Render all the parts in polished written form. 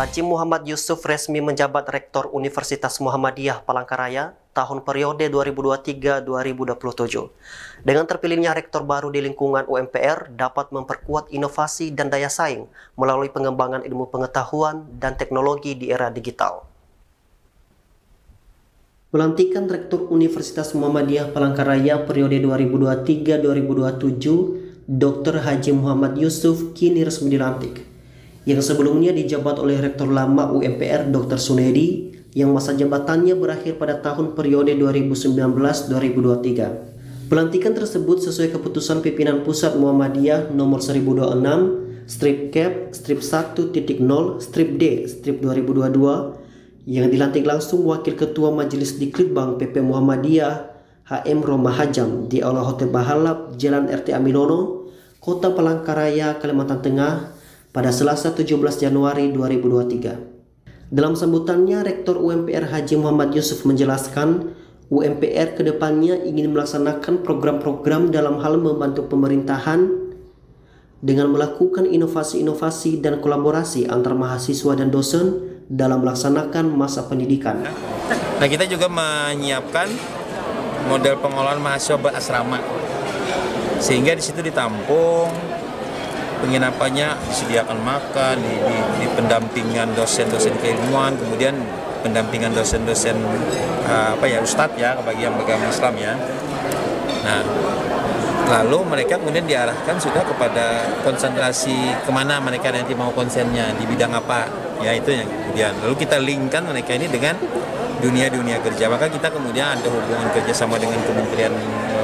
Haji Muhammad Yusuf resmi menjabat Rektor Universitas Muhammadiyah Palangkaraya tahun periode 2023-2027. Dengan terpilihnya rektor baru di lingkungan UMPR dapat memperkuat inovasi dan daya saing melalui pengembangan ilmu pengetahuan dan teknologi di era digital. Pelantikan Rektor Universitas Muhammadiyah Palangkaraya periode 2023-2027, Dr. Haji Muhammad Yusuf kini resmi dilantik. Yang sebelumnya dijabat oleh Rektor lama UMPR Dr. Sunedi yang masa jabatannya berakhir pada tahun periode 2019-2023. Pelantikan tersebut sesuai keputusan pimpinan pusat Muhammadiyah nomor 1026 strip cap strip 1.0 strip D strip 2022 yang dilantik langsung Wakil Ketua Majelis Dikritbang PP Muhammadiyah HM Roma Hajam di Aula Hotel Bahalap Jalan RT Aminono, Kota Palangkaraya, Kalimantan Tengah pada Selasa 17 Januari 2023. Dalam sambutannya, Rektor UMPR Haji Muhammad Yusuf menjelaskan UMPR kedepannya ingin melaksanakan program-program dalam hal membantu pemerintahan dengan melakukan inovasi-inovasi dan kolaborasi antar mahasiswa dan dosen dalam melaksanakan masa pendidikan. Nah, kita juga menyiapkan model pengolahan mahasiswa berasrama, sehingga di situ ditampung penginapannya, disediakan makan, di pendampingan dosen-dosen keilmuan, kemudian pendampingan dosen-dosen ustadz ya, bagi yang beragama Islam ya. Nah, lalu mereka kemudian diarahkan sudah kepada konsentrasi kemana mereka nanti mau konsennya, di bidang apa, ya itu yang kemudian. Lalu kita linkkan mereka ini dengan dunia kerja, maka kita kemudian ada hubungan kerjasama dengan Kementerian.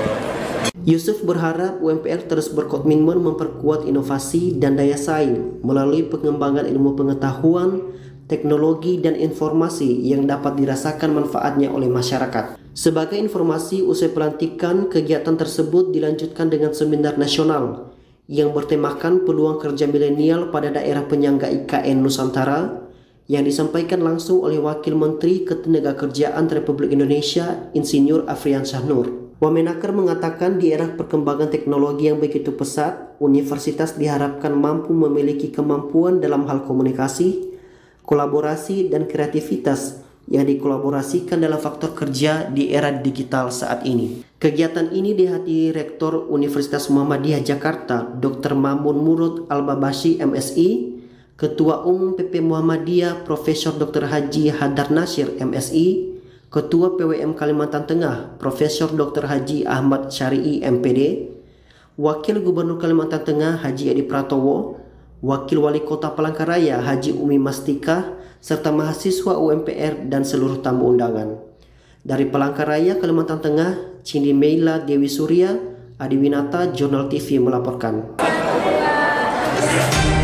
Yusuf berharap UMPR terus berkomitmen memperkuat inovasi dan daya saing melalui pengembangan ilmu pengetahuan, teknologi, dan informasi yang dapat dirasakan manfaatnya oleh masyarakat. Sebagai informasi, usai pelantikan, kegiatan tersebut dilanjutkan dengan seminar nasional yang bertemakan peluang kerja milenial pada daerah penyangga IKN Nusantara yang disampaikan langsung oleh Wakil Menteri Ketenagakerjaan Republik Indonesia, Insinyur Afriansyah Nur. Wamenaker mengatakan di era perkembangan teknologi yang begitu pesat, universitas diharapkan mampu memiliki kemampuan dalam hal komunikasi, kolaborasi, dan kreativitas yang dikolaborasikan dalam faktor kerja di era digital saat ini. Kegiatan ini dihadiri Rektor Universitas Muhammadiyah Jakarta, Dr. Mamun Murud Al-Babashi MSI, Ketua Umum PP Muhammadiyah Profesor Dr. Haji Hadar Nasir MSI, Ketua PWM Kalimantan Tengah Profesor Dr. Haji Ahmad Syari'i MPD, Wakil Gubernur Kalimantan Tengah Haji Edi Pratowo, Wakil Wali Kota Palangkaraya Haji Umi Mastika, serta mahasiswa UMPR dan seluruh tamu undangan. Dari Palangkaraya, Kalimantan Tengah, Cindy Meila Dewi Surya, Adi Winata, Jurnal TV melaporkan.